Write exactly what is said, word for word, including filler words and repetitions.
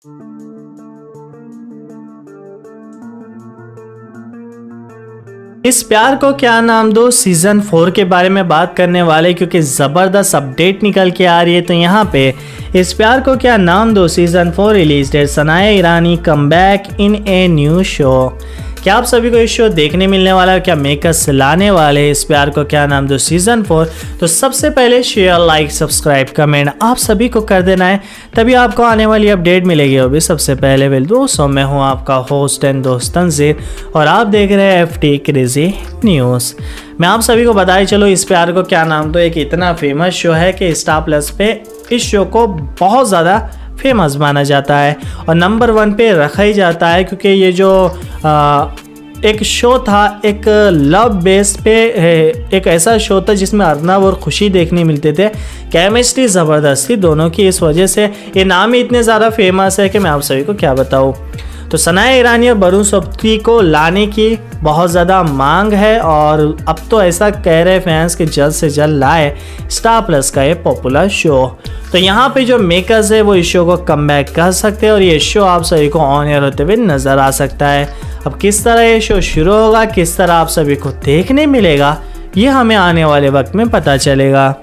इस प्यार को क्या नाम दो सीजन फोर के बारे में बात करने वाले, क्योंकि ज़बरदस्त अपडेट निकल के आ रही है। तो यहाँ पे इस प्यार को क्या नाम दो season four release date, Sanaya Irani come back in a new show. क्या आप सभी को इस शो देखने मिलने वाला है? क्या मेकर्स लाने वाले इस प्यार को क्या नाम दो सीजन फोर? तो सबसे पहले शेयर, लाइक, सब्सक्राइब, कमेंट आप सभी को कर देना है, तभी आपको आने वाली अपडेट मिलेगी। वो भी सबसे पहले। वेल दोस्तों, मैं हूं आपका होस्ट एंड दोस्त तंजीर और आप देख रहे हैं एफ टी क्रेजी न्यूज़। मैं आप सभी को बताए चलो, इस प्यार को क्या नाम दो एक इतना फेमस शो है कि स्टार प्लस पे इस शो को बहुत ज़्यादा फेमस माना जाता है और नंबर वन पे रखा ही जाता है, क्योंकि ये जो आ, एक शो था, एक लव बेस पे एक ऐसा शो था जिसमें अर्नब और खुशी देखने मिलते थे। केमिस्ट्री ज़बरदस्त थी दोनों की, इस वजह से ये नाम ही इतने ज़्यादा फेमस है कि मैं आप सभी को क्या बताऊँ। तो सनाया ईरानी और वरुण सोबती को लाने की बहुत ज़्यादा मांग है और अब तो ऐसा कह रहे फैंस कि जल्द से जल्द लाए स्टार प्लस का ये पॉपुलर शो। तो यहाँ पे जो मेकर्स है वो इस शो को कम बैक कर सकते हैं और ये शो आप सभी को ऑन एयर होते हुए नज़र आ सकता है। अब किस तरह ये शो शुरू होगा, किस तरह आप सभी को देखने मिलेगा, ये हमें आने वाले वक्त में पता चलेगा।